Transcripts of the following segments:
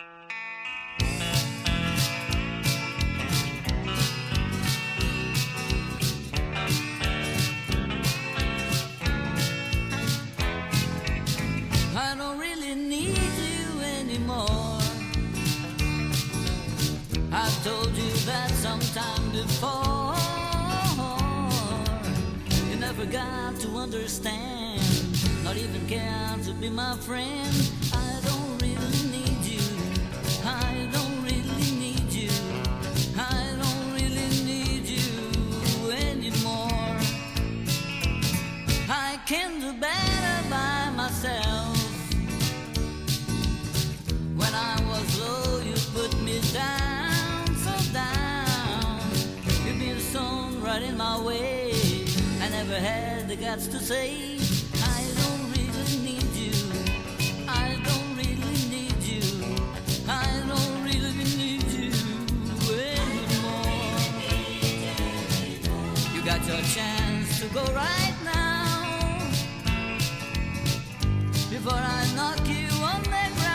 I don't really need you anymore. I've told you that sometime before. You never got to understand, not even care to be my friend. I don't really need you. I don't really need you. I don't really need you anymore. I can do better by myself. When I was low, you put me down, so down. You beat a stone right in my way. I never had the guts to say, I don't really need you. I don't really need you. I don't really need you anymore. You got your chance to go right now, before I knock you on the ground.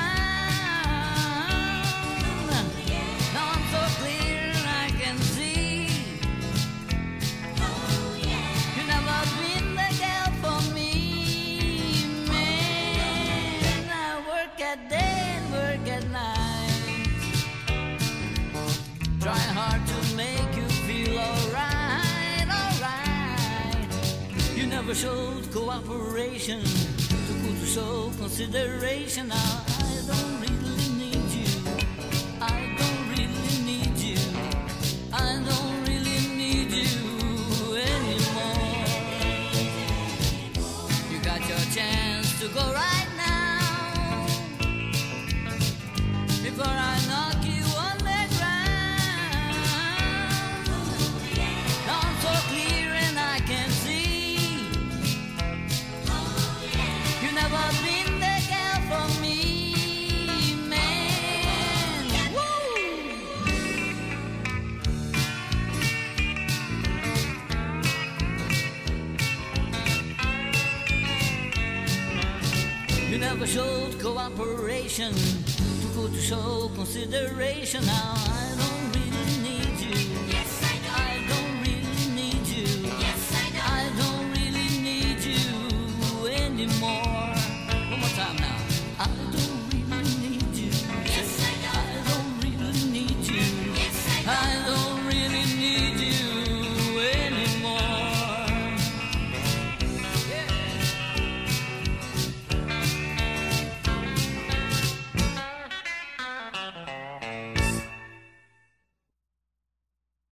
Now I'm so clear I can see. You never been the girl for me, man. I work at day and work at night, trying hard to make you feel alright, alright. You never showed cooperation, too good to show consideration. Now I don't really need you. I don't really need you. I don't really need you anymore. You got your chance to go right now, before I knock you on the ground. Now I'm so clear and I can see. You never been the girl for me, man. Woo! You never showed cooperation, too good to show consideration. Now I don't